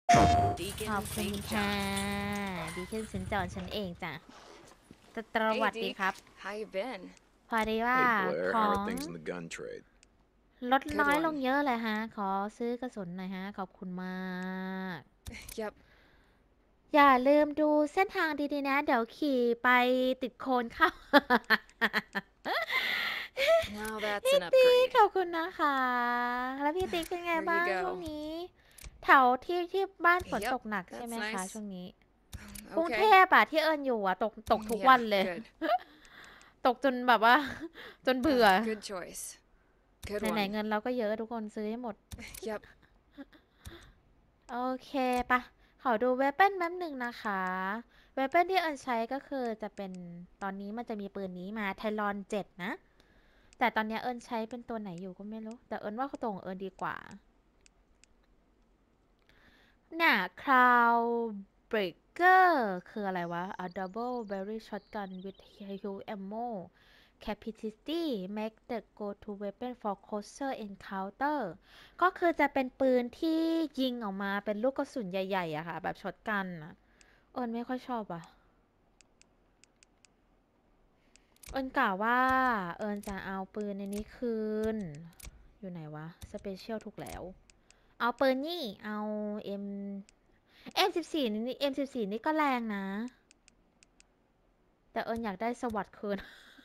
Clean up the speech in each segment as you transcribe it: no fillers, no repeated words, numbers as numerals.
ขอบคุณค่ะดีขึ้นสินจอนฉันเองจ้ะสวัสดีครับพอดีว่า Hey Blair, ข how อ are ง things in the gun trade? ลดน้อยลงเยอะเลยฮะขอซื้อกระสุนหน่อยฮะขอบคุณมาก Yep. อย่าลืมดูเส้นทางดีๆนะเดี๋ยวขี่ไปติดโคลนเข้า Now that's พี่ an ติ๊ก upgrade. ขอบคุณนะคะแล้วพี่ติ๊กเป็นไง Here บ้า you งช่วง go. นี้แถวที่บ้านฝนต Yep, กหนักใช่ไหม that's คะ nice. ช่วงนี้กรุงเท Okay. พอะที่เอิญอยู่อะตกทุก Yeah, วันเลย good. ตกจนแบบว่า จนเบื่อ Good choice. Good ไหน one. ๆเงินเราก็เยอะทุกคนซื้อให้หมด Yep. โอเคปะขอดูเวเปิลแป๊บหนึ่งนะคะเวเปิลที่เอิญใช้ก็คือจะเป็นตอนนี้มันจะมีปืนนี้มาไทลอน7นะ แต่ตอนนี้เอิญใช้เป็นตัวไหนอยู่ก็ไม่รู้ แต่เอิญว่าตรงเอิญดีกว่าน่ะ Cloud Breaker คืออะไรวะ A double barrel shotgun with huge ammo capacity make the go-to weapon for closer encounter ก็คือจะเป็นปืนที่ยิงออกมาเป็นลูกกระสุนใหญ่ๆอะค่ะแบบช็อตกันอะเอิญไม่ค่อยชอบอะเอิญกล่าวว่าเอิญจะเอาปืนในนี้คืนอยู่ไหนวะ Special ถูกแล้วเอาปืนนี่เอา M14 นี่ M14 นี่ก็แรงนะแต่เอิญอยากได้สวัสดคืน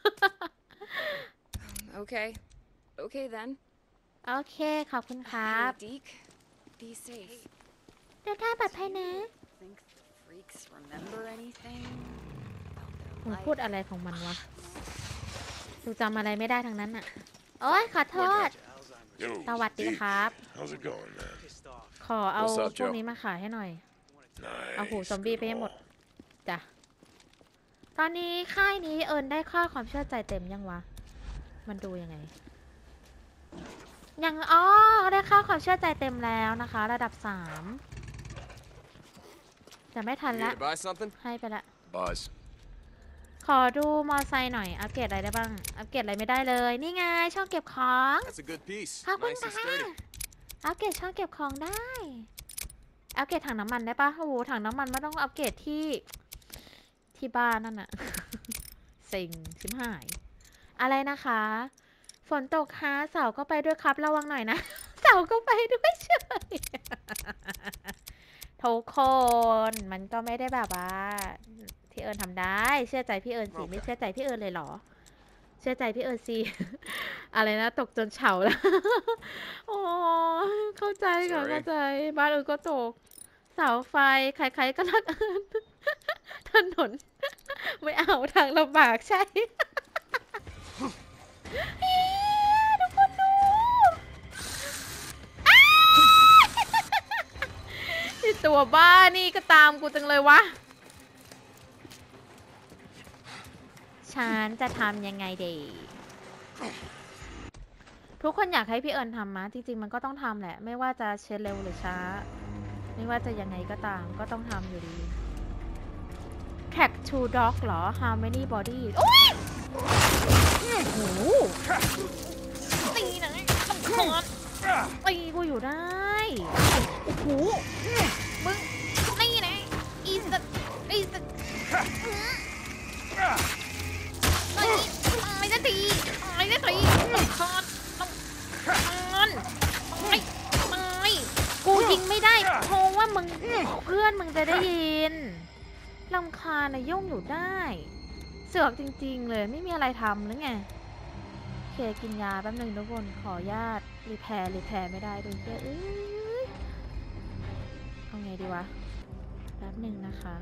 Okay. Okay then. โอเคขอบคุณครับ Hey, Deke. Be safe. เดินทางปลอดภัยนะ Think the freaks remember anything มัน about พูด their อะไรของมันวะดูจำอะไรไม่ได้ทั้งนั้นอะโอ๊ยขอโทษ Yo, สวัสดี Deke, ครับ how's it going, man? ขอเอา What's up, พวก Joe? นี้มาขายให้หน่อย เอาหู Nice. ซอมบี้ Good ไปให้หมด haul. จ้ะ ตอนนี้ค่ายนี้เอิญได้ค่าความเชื่อใจเต็มยังวะ มันดูยังไง ยังอ๋อได้ค่าความเชื่อใจเต็มแล้วนะคะ ระดับ 3แต่ไม่ทัน You ละ here to buy something? ให้ไปละ Buzz. ขอดูมอไซค์หน่อย อัปเกรดอะไรได้บ้าง อัปเกรดอะไรไม่ได้เลย นี่ไงช่องเก็บของ That's a good piece. ขอบคุณ Nice and ค่ะ sturdy. อัปเกรดช่องเก็บของได้ อัปเกรดถังน้ำมันได้ปะโอ้โหถังน้ำมันไม่ต้องอัปเกรดที่บ้านนั่นอะ เซ็งชิบหาย อะไรนะคะ ฝนตกฮะเสาก็ไปด้วยครับระวังหน่อยนะ เสาก็ไปด้วยเฉย ทุกคนมันก็ไม่ได้แบบว่าที่เอิญทำได้ เชื่อใจพี่เอิญสิไม่เชื่อใจพี่เอิญเลยเหรอ เชื่อใจพี่เอิญสิ อะไรนะตกจนเฉาแล้ว โอ้เข้าใจค่ะ Sorry เข้าใจบ้านเอิญก็ตก เสาไฟใครๆก็รักเอิญ ถนน ไม่เอาทางลำบากใช่ ทุกคนดูอ้ายที่ตัวบ้านี่ก็ตามกูจังเลยวะ ฉันจะทำยังไงดี ทุกคนอยากให้พี่เอิญทำมะจริงๆมันก็ต้องทำแหละ ไม่ว่าจะเช็ดเร็วหรือช้า ไม่ว่าจะยังไงก็ตามก็ต้องทำอยู่ดี track to dog เหรอ how many body โอ้ยโอ้โหตีนะต้องคอนตีกูอยู่ได้ โอ้โห มึงนี่นะอีสต์อีสต์ไม่ได้ตีไม่ได้ตีต้องคอนต้องคอนไม่ไม่กูยิงไม่ได้ เพราะว่ามึงเพื่อนมึงจะได้ยินรำคาญนะยุ่งอยู่ได้ เสือกจริงๆเลยไม่มีอะไรทำหรือไงโอเคกินยาแป๊บหนึงทุกคนขอญาตรีแพร์ไม่ได้ด้วยเอ้ยเอาไงดีวะแป๊บหนึ่งนะคะ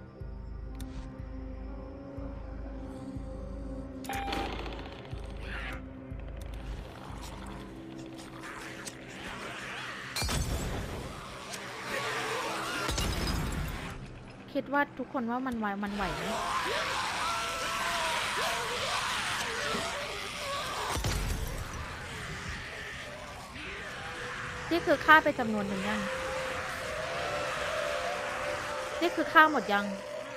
คิดว่าทุกคนว่ามันไหวไหมนี่คือค่าไปจำนวนหนึ่งยังนี่คือค่าหมดยัง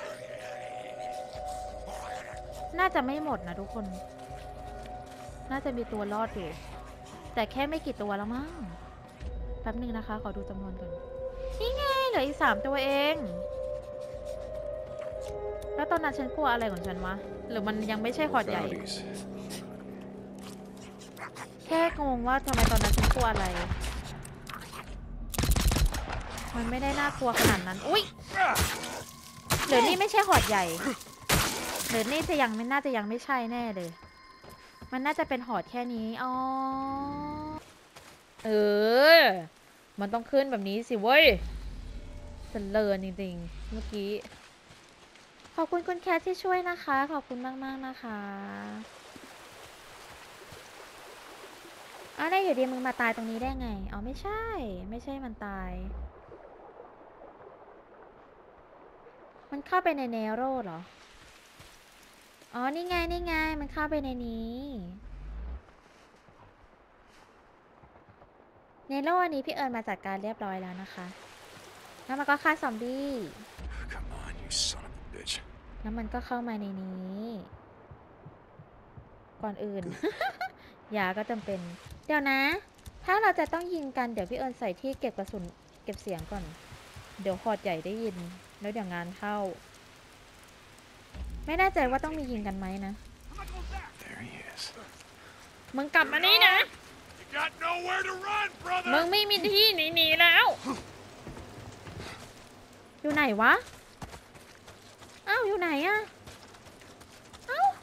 น่าจะไม่หมดนะทุกคน น่าจะมีตัวรอดอยู่ แต่แค่ไม่กี่ตัวแล้วมั้ง แป๊บนึงนะคะ ขอดูจำนวนก่อน นี่ไงเหลืออีก3 ตัวเอง แล้วตอนนั้นฉันกลัวอะไรของฉันวะ หรือมันยังไม่ใช่หอดใหญ่ Bounties. แค่งงว่าทำไมตอนนั้นฉันกลัวอะไร มันไม่ได้น่ากลัวขนาดนั้น อุ๊ยหรือนี่ไม่ใช่หอดใหญ่หรือนี่จะยังไม่น่าจะยังไม่ใช่แน่เลย มันน่าจะเป็นหอดแค่นี้ อ๋อ มันต้องขึ้นแบบนี้สิเว้ยเจริญจริงๆ เมื่อกี้ ขอบคุณคุณแคทที่ช่วยนะคะ ขอบคุณมากๆนะคะได้อยู่ดีมึงมาตายตรงนี้ได้ไง อ๋อไม่ใช่ ไม่ใช่มันตาย มันเข้าไปในเนโรเหรอ อ๋อ นี่ไง นี่ไง มันเข้าไปในนี้ เนโรอันนี้พี่เอิญมาจัดการเรียบร้อยแล้วนะคะ แล้วมันก็ฆ่าซอมบี้ Come on, you son of a bitch. แล้วมันก็เข้ามาในนี้ ก่อนอื่น ยาก็จำเป็น เดี๋ยวนะ ถ้าเราจะต้องยิงกัน เดี๋ยวพี่เอิญใส่ที่เก็บกระสุน เก็บเสียงก่อน เดี๋ยวคอร์ดใหญ่ได้ยิน แล้วเดี๋ยวงานเข้า ไม่แน่ใจว่าต้องมียิงกันไหมนะ There he is. มึงกลับมานี่นะ You got nowhere to run, มึ brother. งไม่มีที่หนีแล้ว อยู่ไหนวะ อ้าว อยู่ไหนอะอ้าว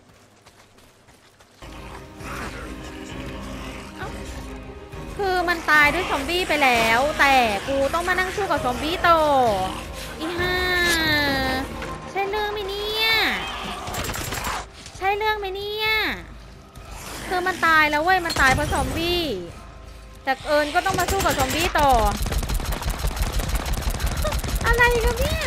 คือมันตายด้วยซอมบี้ไปแล้ว แต่กูต้องมานั่งสู้กับซอมบี้ต่ออีห่าใช่เรื่องไหมเนี่ยใช่เรื่องไหมเนี่ยคือมันตายแล้วเว้ย มันตายเพราะซอมบี้แต่เอิญก็ต้องมาสู้กับซอมบี้ต่อ อะไรกันเนี่ย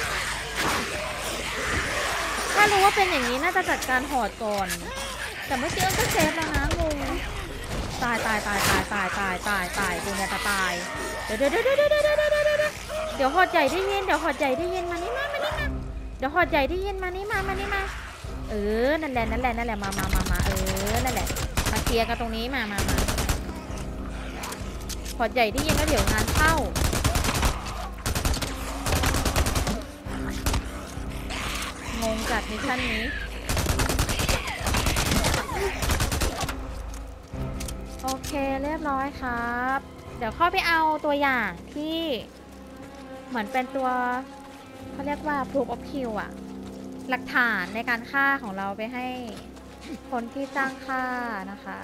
ถ้ารู้ว่าเป็นอย่างนี้น่าจะจัดการหอดก่อนแต่เมื่อกี้เอิญก็เซฟแล้วนะงงตายกูเนี่ยจะตายเดี๋ยวหอดใหญ่ได้ยินเดี๋ยวหอดใหญ่ได้ยินมานี่มาเดี๋ยวหอดใหญ่ได้ยินมานี่มานั่นแหละมานั่นแหละมาเคลียร์กันตรงนี้มาหอดใหญ่ได้ยินแล้วเดี๋ยวงานเข้างงจัดมิชชั่นนี้โอเคเรียบร้อยครับ เดี๋ยวเข้าไปเอาตัวอย่างที่เหมือนเป็นตัวเขาเรียกว่า proof of kill อะหลักฐานในการฆ่าของเราไปให้คนที่จ้างฆ่านะคะ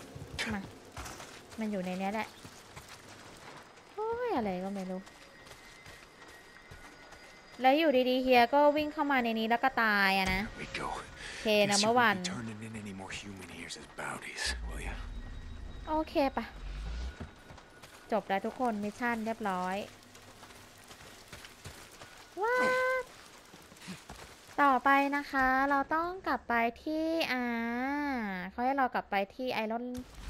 มันอยู่ในนี้แหละโอ้ยอะไรก็ไม่รู้แล้วอยู่ดีๆเฮียก็วิ่งเข้ามาในนี้แล้วก็ตายอะนะ We go. เคนะเมื่อวาน Turning in any more human ears as bounties, will you? โอเคปะจบแล้วทุกคนมิชชั่นเรียบร้อยว้าต่อไปนะคะเราต้องกลับไปที่เขาให้เรากลับไปที่ไอร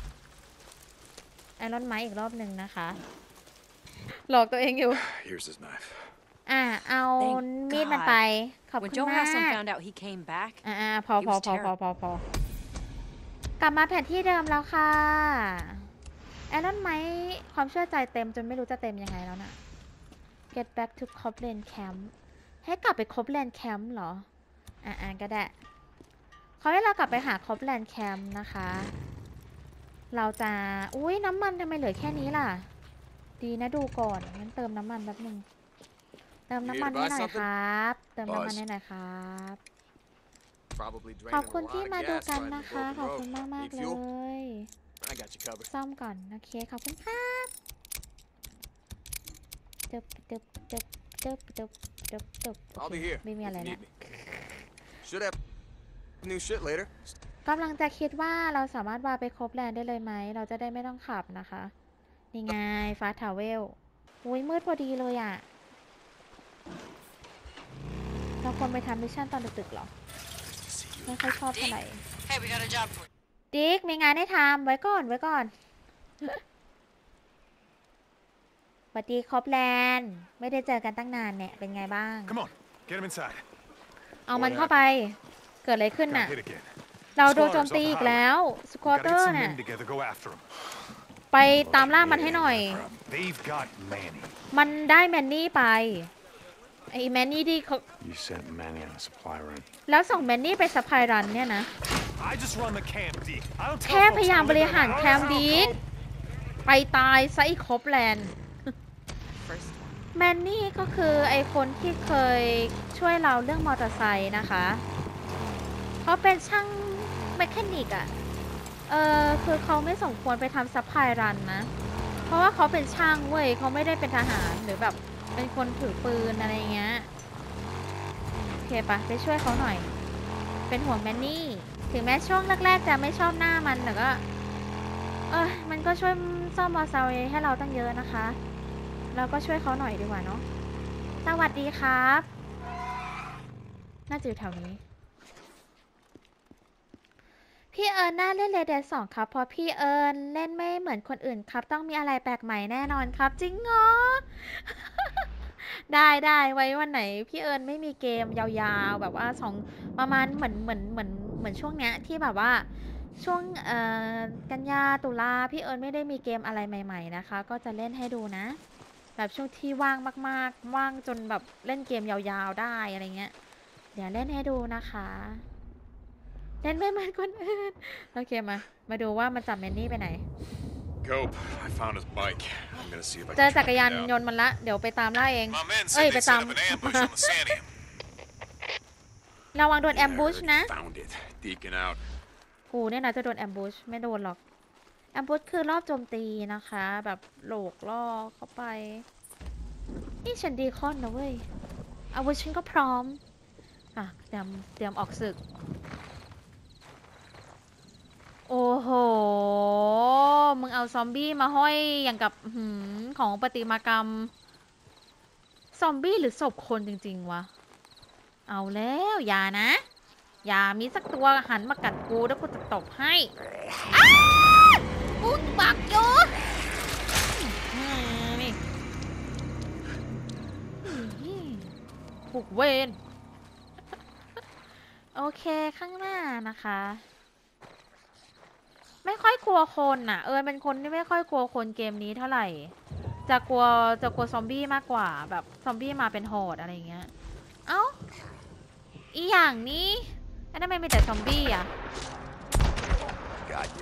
อนไม้อีกรอบหนึ่งนะคะหลอกตัวเองอยู่ Here's his knife. เอามีดมันไปขอบคุ When ณ Joe มาก Haslam found out he came back, พอ กลับมาแผนที่เดิมแล้วค่ะไอรอนไม้ความเชื่อใจเต็มจนไม่รู้จะเต็มยังไงแล้วนะ Get back to Copland Camp ให้กลับไป Copland Camp เหรอก็ได้เขาให้เรากลับไปหา Copland Camp นะคะเราจะอุ้ยน้ำมันทำไมเหลือแค่นี้ล่ะดีนะดูก่อนงั้นเติมน้ำมันแป๊บนึงเติมน้ำมันให้หน่อยครับเติมน้ำมันให้หน่อยครับ Probably ขอบ draining คุณ a ที่ lot มา of ดู gas กัน riding นะ the คะ broken ขอบคุณ road. มาก Need ๆ เล fuel? ย I got you covered. ซ่อมก่อนโอเคขอบคุณครับตึบ I'll be here ไม่มี if อะไร you นะ need me. Should have new shit later. กำลังจะคิดว่าเราสามารถวาไปครบแลนด์ได้เลยไหมเราจะได้ไม่ต้องขับนะคะนี่ไงฟาสทาวเวลอุ้ยมืดพอดีเลยอ่ะเราควรไปทำมิชชั่นตอนดึกๆหรอไม่ค่อยชอบเท่าไหร่ hey, we got a job for you. ดิ๊กมีงานให้ทำไว้ก่อนสวัสดีครบแลนด์ไม่ได้เจอกันตั้งนานเนี่ยเป็นไงบ้าง Come on, get him inside. เอามันเข้าไปเกิดอะไรขึ้น Got น่ะ hit again. เราโดนโจมตีอีกแล้วสควอ Gotta เตอ get ร์ some น่ะ men together, go after him. ไปตามล่ามันให้หน่อย They've got Manny. มันได้แมนนี่ไปไอ้แมนนี่ที่เขา You sent Manny on a supply run. แล้วส่งแมนนี่ไปสปายรันเนี่ยนะ I just run the camp, Deke. I don't แค่ tell พยายาม folks บ to ริ live หาร their แคม lives ป์ดี out, ไปตายซะอีกครบแลนด์ First แมนนี่ก็คือไอคนที่เคยช่วยเราเรื่องมอเตอร์ไซค์นะคะเขาเป็นช่างแมคานิกอะคือเขาไม่สมควรไปทำซัพพลายรันนะ เพราะว่าเขาเป็นช่างเว้ยเขาไม่ได้เป็นทหารหรือแบบเป็นคนถือปืนอะไรเงี้ยโอเคปะไปช่วยเขาหน่อย เป็นห่วงแมนนี่ ถึงแม้ช่วงแรกๆจะไม่ชอบหน้ามันแต่ก็มันก็ช่วยซ่อมมอเตอร์ไซค์ให้เราตั้งเยอะนะคะ เราก็ช่วยเขาหน่อยดีกว่าเนาะ สวัสดีครับ น่าจะอยู่แถวนี้ พี่เอิญน่าเล่น Red Dead 2 ครับ เพราะพี่เอิญเล่นไม่เหมือนคนอื่นครับ ต้องมีอะไรแปลกใหม่แน่นอนครับ จริงเหรอ ได้ไว้วันไหน พี่เอิญไม่มีเกมยาวๆ แบบว่าประมาณเหมือนช่วงเนี้ยที่แบบว่าช่วงกันยาตุลาพี่เอิญไม่ได้มีเกมอะไรใหม่ๆนะคะ ก็จะเล่นให้ดูนะ แบบช่วงที่ว่างมากๆ ว่างจนแบบเล่นเกมยาวๆได้อะไรเงี้ย เดี๋ยวเล่นให้ดูนะคะ เล่นไม่เหมือนคนอื่น โอเคมาดูว่ามันจับแมนนี่ไปไหน Cope, I found his bike. I'm gonna see if I เจอ can จักร track ยา it น down. ยนต์มันละ เดี๋ยวไปตามล่าเอง My men เอ้ย said ไป they ตาม set up an ambush on the Sanium. ระวังโดนแอมบูช There, นะ found it. Deacon out. กูเนี่ยนะจะโดนแอมบูชไม่โดนหรอก แอมบูชคือรอบโจมตีนะคะ แบบโหลกล่อเข้าไป นี่ฉันดีคอนนะเว้ย อาวุธฉันก็พร้อม อ่ะเตรียมออกศึก โอ้โห มึงเอาซอมบี้มาห้อยอย่างกับของประติมากรรม ซอมบี้หรือศพคนจริงๆวะ เอาแล้วอย่านะ อย่ามีสักตัวหันมากัดกูแล้วกูจะตบให้อ้ากูบักอยู่นี่บุกเวนโอเคข้างหน้านะคะ ไม่ค่อยกลัวคนน่ะเป็นคนที่ไม่ค่อยกลัวคนเกมนี้เท่าไหร่ จะกลัวซอมบี้มากกว่าแบบซอมบี้มาเป็นโหดอะไรเงี้ยเอ้าอีอย่างนี้ทำไมมีแต่ซอมบี้อ่ะ Got you.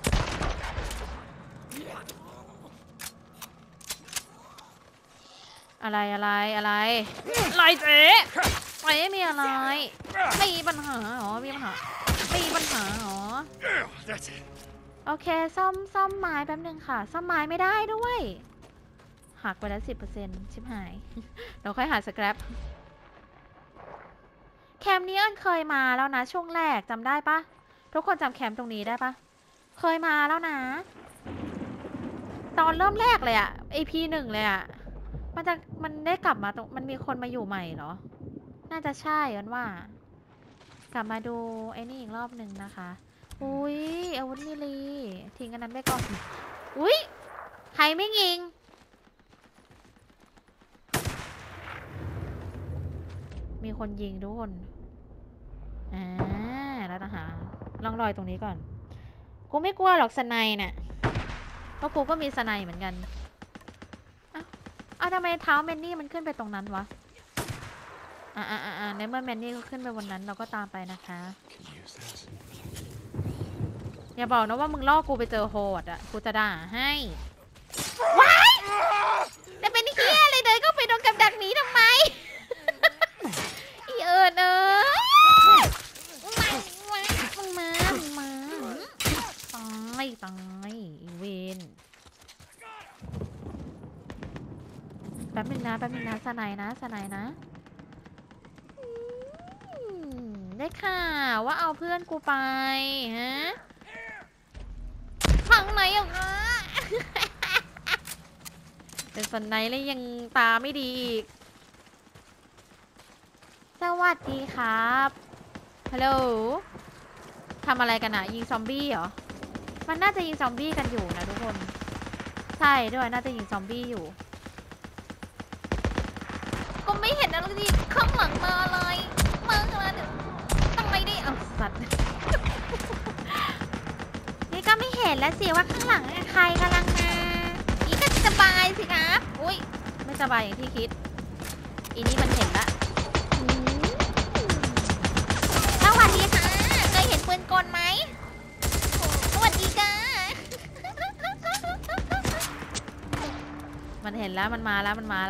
อะไรเจ๊ไม่มีอะไรไม่มีปัญหาหรอมีปัญหาหรอ That's it. โอเคซ่อมไม้แป๊บนึงค่ะซ่อมไม้ไม่ได้ด้วยหักไปแล้ว 10% ชิบหาย เดี๋ยวค่อยหาสแครปแคมป์นี้เคยมาแล้วนะช่วงแรกจำได้ปะทุกคนจำแคมป์ตรงนี้ได้ปะเคยมาแล้วนะ ตอนเริ่มแรกเลยอะ AP 1เลยอะมันได้กลับมาตรงมันมีคนมาอยู่ใหม่เหรอ น่าจะใช่กันว่ากลับมาดูไอ้นี่อีกรอบหนึ่งนะคะอุ้ยอาวุธมิลีทิ้งกันนั้นไปก่อนอุ้ยใครไม่ยิงมีคนยิงทุกคนแล้วนะคะลองรอยตรงนี้ก่อนกูไม่กลัวหรอกสไนน่ะเพราะกูก็มีสไนเหมือนกันทำไมเท้าแมนนี่มันขึ้นไปตรงนั้นวะในเมื่อแมนนี่ก็ขึ้นไปบนนั้นเราก็ตามไปนะคะ อย่าบอกนะว่ามึงล่อกูไปเจอโหดอ่ะกูจะด่าให้ว้ายแต่เป็นเฮียอะไรเดินเข้าไปโดนกับดักหนีทำไม อีเอิญมึงมาตายอีเวนแป๊บนึงนะสไนนะได้ข่าวว่าเอาเพื่อนกูไปฮะฝั่งไหนอ่ะ เป็นสไนแล้วยังตาไม่ดีอีกสวัสดีครับฮัลโหลทำอะไรกันอะยิงซอมบี้เหรอมันน่าจะยิงซอมบี้กันอยู่นะทุกคนใช่ด้วยน่าจะยิงซอมบี้อยู่ก็ไม่เห็นอะไรดีข้างหลังมาเลยมาขนาดนี้ทำไมดิเอาสัตว์ นี่ก็ไม่เห็นแล้วสิว่าข้างหลังใครกำลังมาอีก็สบายสิครับอุ้ยไม่สบายอย่างที่คิดอีนี่มันเห็นละสวัสดีค่ะเคยเห็นปืนกลไหมสวัสดีค่ะมันเห็นแล้วมันมาแล้ว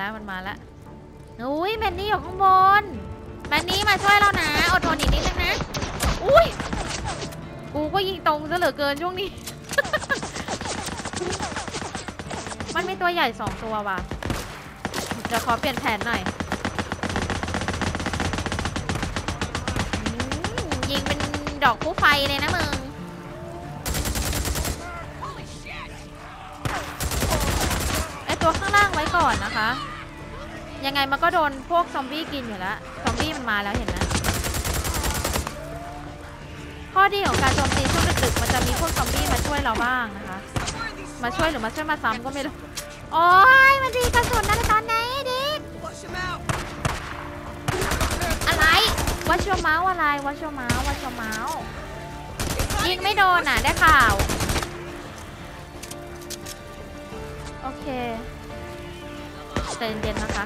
อุ้ยแมนนี่อยู่ข้างบนแมนนี่มาช่วยเรานะอดทนอีกนิดนึงนะอุ้ยกูก็ยิงตรงซะเหลือเกินช่วงนี้ มันมีตัวใหญ่2ตัวว่ะเดี๋ยวขอเปลี่ยนแผนหน่อยยิงเป็นดอกผู้ไฟเลยนะมึงไอตัวข้างล่างไว้ก่อนนะคะยังไงมันก็โดนพวกซอมบี้กินอยู่แล้วซอมบี้มันมาแล้วเห็นไหมข้อดีของการโจมตีช่วงดึกๆมันจะมีพวกซอมบี้มาช่วยเราบ้างนะคะมาช่วยหรือมาช่วยมาซ้ำก็ไม่รู้โอ้ยมันดีกระสุนนะตอนไหนดิอะไรวัชโชเมาส์อะไรวัชโชเมาส์ยิงไม่โดนน่ะได้ข่าวโอเคใจเย็นๆนะคะ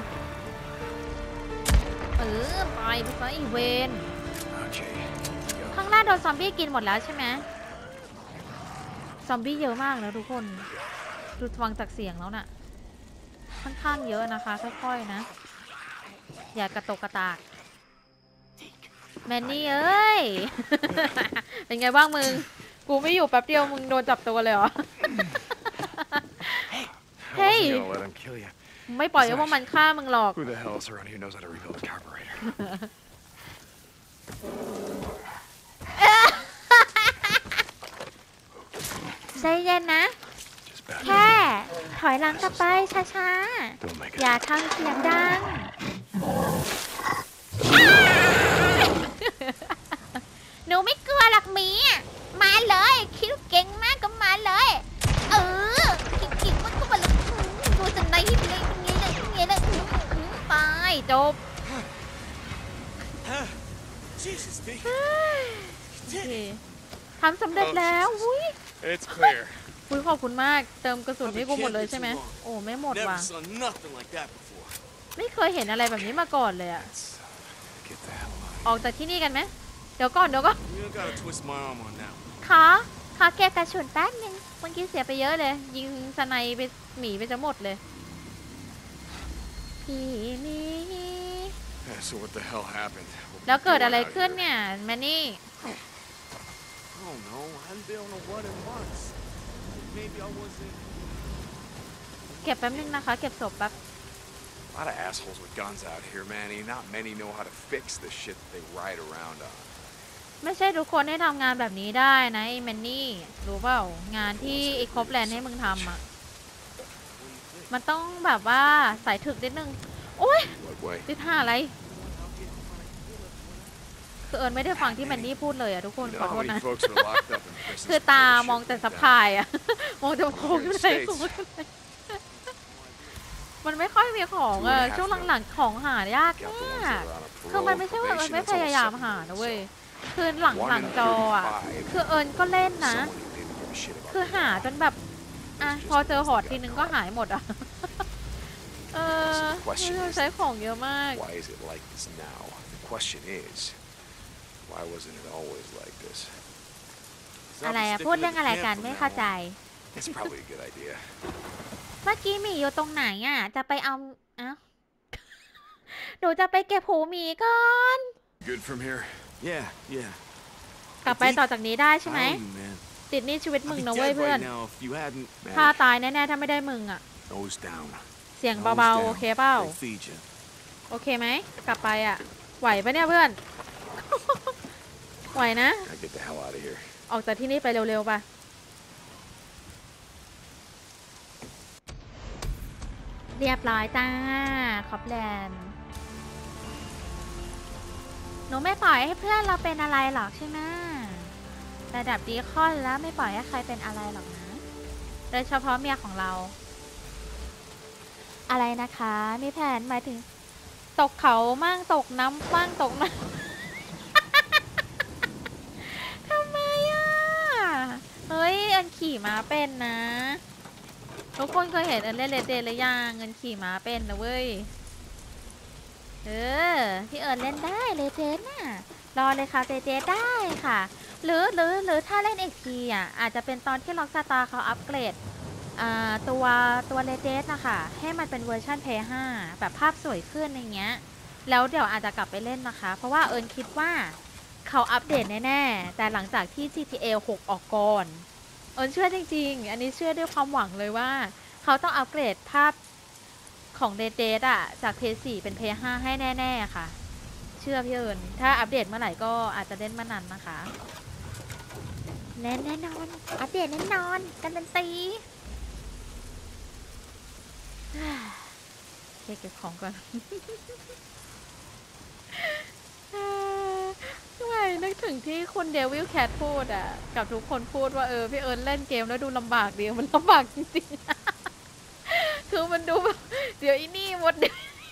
ไปซะอีเวนข้างหน้าโดนซอมบี้กินหมดแล้วใช่ไหมซอมบี้เยอะมากนะทุกคนดูฟังจากเสียงแล้วน่ะค่อนข้างเยอะนะคะค่อยๆนะอย่ากระตกกระตากแมนนี่เอ้ย เป็นไงบ้างมึงกูไม่อยู่แป๊บเดียวมึงโดนจับตัวเลยเหรอ เฮ้ยไม่ปล่อยให้พวกมันฆ่ามึงหรอก Who the hell else around here knows how to rebuild a carburetor? ใจเย็นนะแค่ถอยหลังกลับไปช้าๆอย่าทำเสียงดังหนูไม่กลัวหรอกหมีมาเลยคิดเก่งมากก็มาเลยคิดมันก็มาเลยดูจังไหนที่เลยตายจบทำสำเร็จแล้วอุ้ย It's clear. อุ้ยขอบคุณมากเติมกระสุนให้กูหมดเลยใช่ไหมโอ้ไม่หมดว่ะ ไม่เคยเห็นอะไรแบบนี้มาก่อนเลยอะออกจากที่นี่กันไหมเดี๋ยวก่อนขอเก็บกระสุนแป๊บนึงเมื่อกี้เสียไปเยอะเลยยิงสไนไปหมีไปจะหมดเลยพี่นี่ So what the hell happened? แล้วเกิดอะไรขึ้นเนี่ยแมนนี่ I don't know. I haven't been on a run in months. Maybe I wasn't. เก็บแป๊บนึงนะคะเก็บศพแป๊บ A lot of assholes with guns out here, Manny. Not many know how to fix the shit that they ride around on. ไม่ใช่ทุกคนให้ทำงานแบบนี้ได้นะไอ้แมนนี่รู้เปล่างานที่ไอ้คอปแลนด์ให้มึงทำอ่ะมันต้องแบบว่าใส่ถึกนิดนึงโอ๊ยติดท่าอะไรคือเอิญไม่ได้ฟังที่แมนนี่พูดเลยอะทุกคนขอโทษนะคือตามองแต่สะพายอะมองแต่โค้งอยู่ไหนมันไม่ค่อยมีของช่วงหลังๆของหายากมากคือมันไม่ใช่ว่าเอิญไม่พยายามหานะเว้ยคือหลังจออะคือเอิญก็เล่นนะคือหาจนแบบพอเจอหอดทีนึงก็หายหมดอะใช้ของเยอะมาก Why wasn't it always like this? อะไรอะพูดเรื่องอะไรกันไม่เข้าใจ It's probably a good idea. เมื่อกี้หมีอยู่ตรงไหนอะจะไปเอาหนูจะไปเก็บหูหมีก่อน Good from here? Yeah. กลับไปต่อจากนี้ได้ใช่ไหมติดนี่ชีวิตมึงนะเว้ยเพื่อนถ้าตายแน่ๆถ้าไม่ได้มึงอะ Nose down. เสียงเบาๆโอเคเปล่าโอเคไหมกลับไปอะไหวปะเนี่ยเพื่อน ไหวนะ Get the hell out of here. ออกจากที่นี่ไปเร็วๆป่ะเรียบร้อยจ้าคอปแลนด์หนูไม่ปล่อยให้เพื่อนเราเป็นอะไรหรอกใช่ไหมระดับดีคอนแล้วไม่ปล่อยให้ใครเป็นอะไรหรอกนะโดยเฉพาะเมียของเราอะไรนะคะมีแผนหมายถึงตกเขามั่งตกน้ำมั่งตกน้ำทำไมอ่ะเฮ้ยนขี่ม้าเป็นนะทุกคนเคยเห็นเอิญเล่นเรดเดดหรือยังเอิญขี่ม้าเป็นนะเว้ยพี่เอิญเล่นได้เรดเดดน่ะรอเลยค่ะเรดเดดได้ค่ะหรือถ้าเล่นเอ็กซ์อ่ะอาจจะเป็นตอนที่ล็อกสตาร์เขาอัปเกรดตัวเรดเดดนะคะให้มันเป็นเวอร์ชัน Play 5แบบภาพสวยขึ้นอย่างเงี้ยแล้วเดี๋ยวอาจจะกลับไปเล่นนะคะเพราะว่าเอิญคิดว่าเขาอัปเดตแน่ๆแต่หลังจากที่ GTA 6 ออกก่อนเอิญเชื่อจริงๆอันนี้เชื่อด้วยความหวังเลยว่าเขาต้องอัปเกรดภาพของเรดเดดอะจาก Play 4 เป็น Play 5 ให้แน่ๆค่ะเชื่อพี่เอิญถ้าอัปเดตเมื่อไหร่ก็อาจจะเล่นเมื่อนั้นนะคะแน่นอนอัปเดตแน่นอนกันเป็นตีเก็บของก่อนทำไมนึกถึงที่คุณเดวิลแคทพูดอ่ะกับทุกคนพูดว่าพี่เอิญเล่นเกมแล้วดูลำบากดีมันลำบากจริงๆคือมันดูแบบเดี๋ยวอีนี่หมด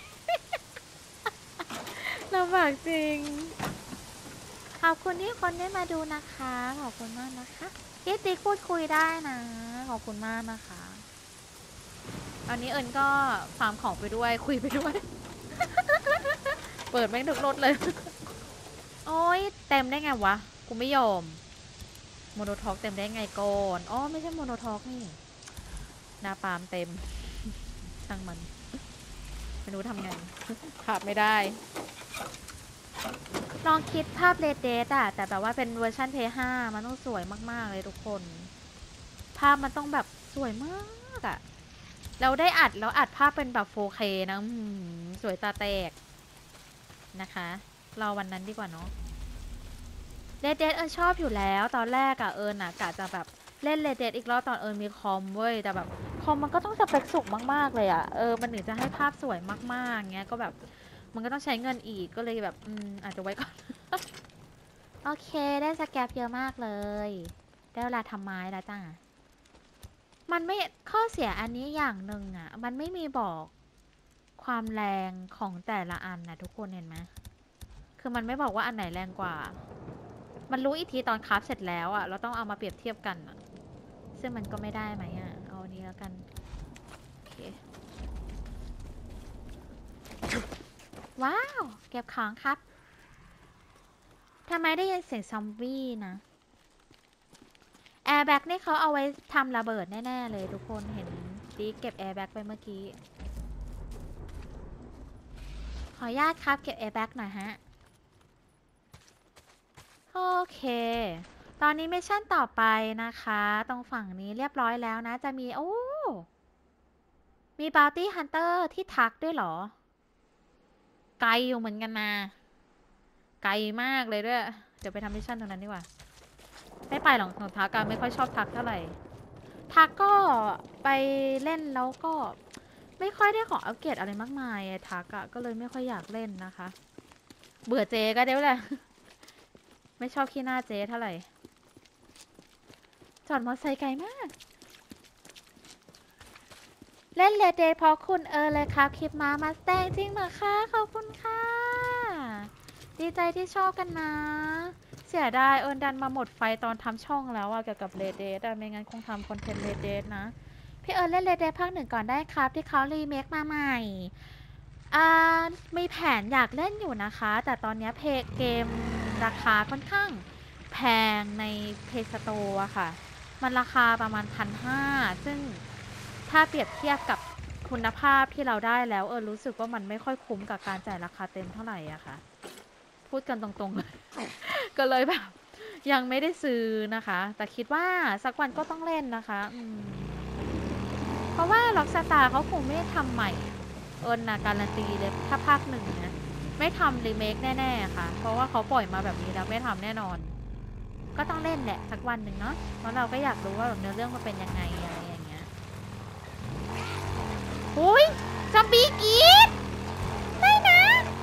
ลำบากจริงขอบคุณที่คนได้มาดูนะคะขอบคุณมากนะคะพี่ติ๊กพูดคุยได้นะขอบคุณมากนะคะตอนนี้เอิญก็ฟาร์มของไปด้วยคุยไปด้วย เปิดแม่งทุกรถเลย โอ้ยเต็มได้ไงวะกูไม่ยอมโมโนท็อกเต็มได้ไงก่อนอ๋อไม่ใช่โมโนท็อกนี่นาปาล์มเต็มช่างมันไม่รู้ทำไงขาดไม่ได้ลองคิดภาพเรดเดดอะแต่แบบว่าเป็นเวอร์ชัน Play 5มันต้องสวยมากๆเลยทุกคนภาพมันต้องแบบสวยมากอะเราได้อัดแล้วอัดภาพเป็นแบบ 4K นะสวยตาแตกนะคะรอวันนั้นดีกว่าเนาะเรดเดดชอบอยู่แล้วตอนแรกอะกะจะแบบเล่นเรดเดดอีกรอบตอนมีคอมเว้ยแต่แบบคอมมันก็ต้องสเปคสูงมากๆเลยอะมันถึงจะให้ภาพสวยมากๆเงี้ยก็แบบมันก็ต้องใช้เงินอีกก็เลยแบบอาจจะไว้ก่อน โอเคได้สแกปเยอะมากเลยได้เวลาทำไม้แล้วจ้ามันไม่ข้อเสียอันนี้อย่างหนึ่งอ่ะมันไม่มีบอกความแรงของแต่ละอันนะทุกคนเห็นไหมคือมันไม่บอกว่าอันไหนแรงกว่ามันรู้อีกทีตอนคราฟเสร็จแล้วอ่ะเราต้องเอามาเปรียบเทียบกันอ่ะซึ่งมันก็ไม่ได้ไหมอ่ะเอาอันนี้แล้วกันโอเคว้าวเก็บของครับทำไมได้ยินเสียงซอมบี้นะแอร์แบ็กนี่เขาเอาไว้ทำระเบิดแน่ๆเลยทุกคนเห็นดีเก็บแอร์แบ็กไปเมื่อกี้ขออนุญาตครับเก็บแอร์แบ็กหน่อยฮะโอเคตอนนี้มิชชั่นต่อไปนะคะตรงฝั่งนี้เรียบร้อยแล้วนะจะมีมีบาวตี้ฮันเตอร์ที่ทักด้วยเหรอไกลอยู่เหมือนกันนะไกลมากเลยด้วยเดี๋ยวไปทำมิชชั่นตรงนั้นดีกว่าไม่ไปหรอกของทักกันไม่ค่อยชอบทักเท่าไหร่ทักก็ไปเล่นแล้วก็ไม่ค่อยได้ของอัปเกรดอะไรมากมายทักอะก็เลยไม่ค่อยอยากเล่นนะคะเบื่อเจก็เดี๋ยวแหละไม่ชอบขี้หน้าเจเท่าไหร่จอดมอเตอร์ไซค์ไกลมากเล่นเลเดย์เพราะคุณเลยครับคลิปมาสแตงจริงเหรอคะขอบคุณค่ะดีใจที่ชอบกันนะเสียดายดันมาหมดไฟตอนทำช่องแล้วอะเกี่ยวกับเรดเดดไม่งั้นคงทำคอนเทนต์เรดเดดนะพี่เล่นเรดเดดภาค 1ก่อนได้ครับที่เขารีเมคมาใหม่มีแผนอยากเล่นอยู่นะคะแต่ตอนนี้เกมราคาค่อนข้างแพงใน Play Store อะค่ะมันราคาประมาณ 1,500 ซึ่งถ้าเปรียบเทียบกับคุณภาพที่เราได้แล้วรู้สึกว่ามันไม่ค่อยคุ้มกับการจ่ายราคาเต็มเท่าไหร่อะค่ะพูดกันตรงๆเลย ก็เลยแบบยังไม่ได้ซื้อนะคะแต่คิดว่าสักวันก็ต้องเล่นนะคะเพราะว่าล็อกสตาร์เขาคงไม่ทำใหม่นะการันตีเลยถ้าภาค 1นะไม่ทำรีเมคแน่ๆค่ะเพราะว่าเขาปล่อยมาแบบนี้แล้วไม่ทำแน่นอนก็ต้องเล่นแหละสักวันหนึ่งเนาะเพราะเราก็อยากรู้ว่าเนื้อเรื่องมันเป็นยังไงอะไรอย่างเงี้ยอุ้ยซอมบี้กรีดไม่นะ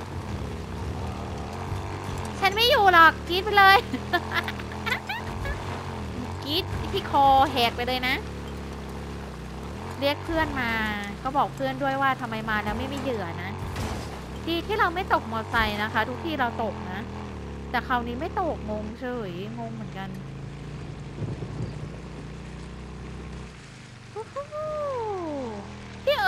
ฉันไม่อยู่หรอกกรีดไปเลยกรีดที่คอแหกไปเลยนะเรียกเพื่อนมาก็บอกเพื่อนด้วยว่าทำไมมาแล้วไม่มีเหยื่อนะดีที่เราไม่ตกมอไซค์นะคะทุกที่เราตกนะแต่คราวนี้ไม่ตกงงเฉยงงเหมือนกัน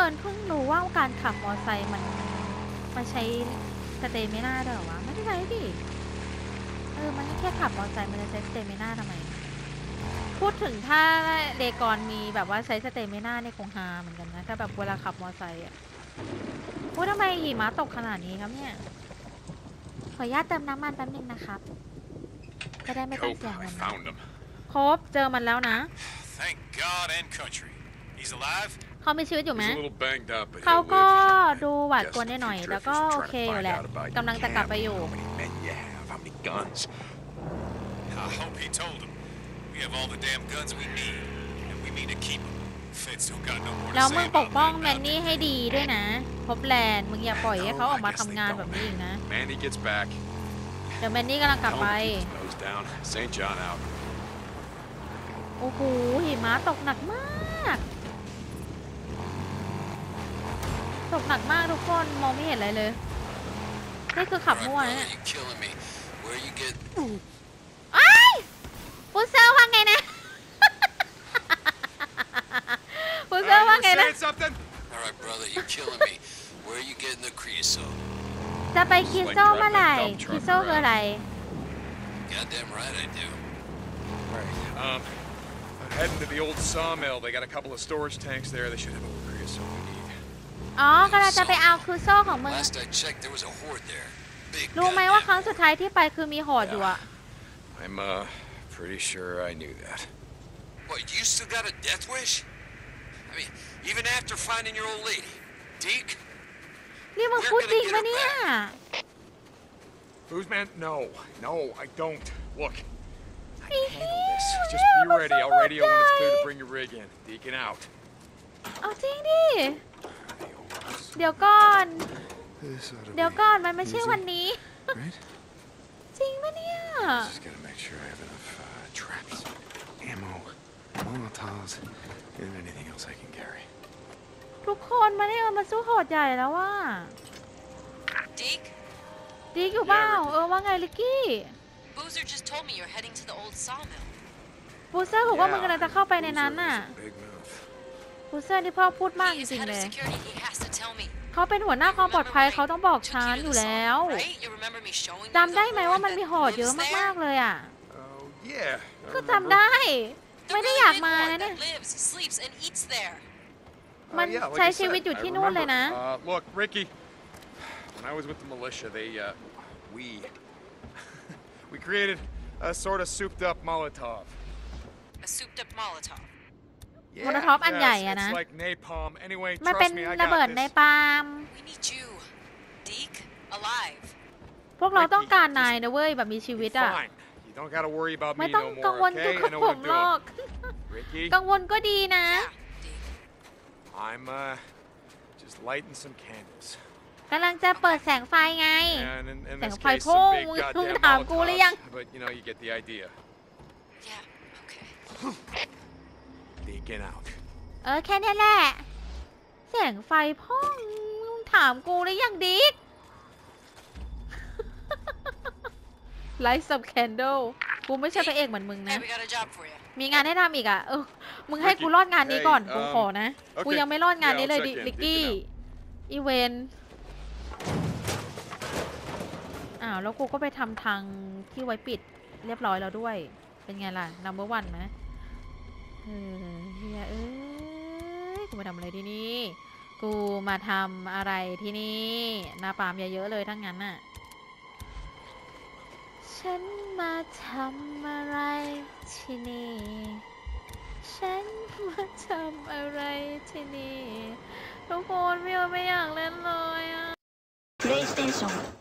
นเพิ่งรู้ว่าการขับมอไซค์มันใช้สเตมิน่าด้วยเหรอวะไม่ได้ใช้ดิมันแค่ขับมอไซค์มันจะใช้สเตมิน่าทำไมพูดถึงถ้าเดกอนมีแบบว่าใช้สเตมิน่าในคงฮาเหมือนกันนะถ้าแบบเวลาขับมอไซค์อ่ะพูดทำไมหิมะตกขนาดนี้ครับเนี่ยขออนุญาตเติมน้ำมันแป๊บนึงนะครับจะได้ไม่ต้อง Cope, เสีย I เงิน found him. ครบเจอมันแล้วนะ Thank God and country. He's alive? เขามีชีวิตอยู่ไหม He's a little banged up, but เขา he'll ก็ live. ดูหวาดกลัว Guess นิด the หน่อย future แล้วก็ if you're โอ trying เค to อยู่ find แหละ out about กำลังจะกลับไปอยู่ how many men you have, how many guns. I hope he told him. We have all the damn guns we need, and we need to keep them. Fed still got no more แล้ว to มึ say งปก about ป้อง that แมนนี่ให้ดีด้วยนะพบแลนด์มึงอย่าปล่อยให้เขาออกมาทำงานแบบนี้อีกนะ Manny gets back. เดี๋ยวแมนนี่กำลังกลับ Tell ไป him to keep his nose down. St. John out. โอ้โหหิมะตกหนักมาก ตกหนักมากทุกคนมองไม่เห็นอะไรเลยนี่คือขับมั่วเนี่ย You killing me. Where you get? อ้ายปูเซอร์ว่าไงนะ ปูเซอร์ว่าไงนะ Saying something? All right, brother, you killing me. Where you getting the creosote? จะไปคิโซเมื่อไหร่คิโซคืออะไร Goddamn right I do. Right. I'm heading to the old sawmill. They got a couple of storage tanks there. They should have all the creosote we need. อ๋อกำลังจะไปเอาคิโซของมึง Last I checked, there was a horde there. Big. รู้ไหมว่าครั้ง goddamn สุดท้ายที่ไปคือมีหอดอยู่อะ I'm pretty sure I knew that. horde. What? You still got a death wish? I mean, even after finding your old lady, Deke. นี่มึงพูดจริงปะเนี่ย Who's man? No, I don't. Look, I Hey, can handle this. hey, Just be what's ready. up I'll with radio when it's clear to that? bring your rig in. Deacon out. เอาจริงดิ เดี๋ยวก่อน เดี๋ยวก่อนมันไม่ใช่วันนี้ Right? จริงปะเนี่ย Just gotta make sure I have enough traps, ammo, Molotovs, and anything else I can carry. ทุกคนมาเนี่ยมาสู้โหดใหญ่แล้วว่า Deke, ดีอยู่เปล่าว่าไงลิกกี้ Boozer just told me you're heading to the old sawmill. บูเซอร์บอกว่ามึงกำลังจะเข้าไปในนั้นน่ะ Boozer is a big move. บูเซอร์นี่พ่อพูดมาก He จ is ริง head ๆ of เลย security. He has to tell me. เขาเป็นหัวหน้าความปลอดภัย Remember เขา when ต้องบอก I ฉัน took อ you ยู่ to the แล้ว sawmill, right? You remember me showing you จำได้ไหม the ว่ามัน horde มี that หอดเยอะ lives มาก there? ๆเลยอ่ะ Oh yeah. I ก็ remember. จำได้ The ไม่ได้ really อยาก big มา horde นะเนี่ย that lives, sleeps, and eats there. มัน Yeah, like ใช้ I ชีวิต said, อยู่ I ที่นู่นเลยนะ remember. Look, Ricky. When I was with the militia, we created a sort of souped-up Molotov. A souped-up Molotov. Yeah, Molotov อันใหญ่อะนะ it's like napalm. Anyway, มันเป็น trust me, I ระเบิด got ใน this. ปาล์ม We need you, Deke, alive. พวกเราต้องการนายนะเว้ยแบบมีชีวิตอ่ะ Fine. You don't gotta worry about ไม่ me ต้อง no กัง more, วล okay? เกี่ยว I กับ know ผ what ม I'm หรอก doing. Ricky, กังวลก็ดีนะ Yeah, Deke. I'm just lighting some candles. กำลังจะเปิดแสงไฟไง And in this Sẻng phai case, phô, some big มึง goddamn ถามกูหรือยัง Molotovs. But you know, you get the idea. Yeah, okay. Deacon out. แค่นี้แหละ แสงไฟพ่องมึงถามกูหรือยังดิก Light some candle กูไม่ใช่พระเอกเหมือนมึงนะ Hey, we got a job for you. มีงานให้ทำอีกอ่ะมึงให้กูรอดงานนี้ก่อน Hey, กูขอนะ okay. กูยังไม่รอดงานนี้เลย Yeah, I'll check in. ลิกกี้ Deacon อีเวนแล้วกูก็ไปทำทางที่ไว้ปิดเรียบร้อยแล้วด้วย เป็นไงล่ะ number 1ไหมเฮียกูมาทำอะไรที่นี่ กูมาทำอะไรที่นี่หน้าปาล์มเยอะๆเลยทั้งนั้นน่ะ ฉันมาทำอะไรที่นี่ ฉันมาทำอะไรที่นี่ ทุกคนไม่อยากเล่นเลยอ่ะプレイステーション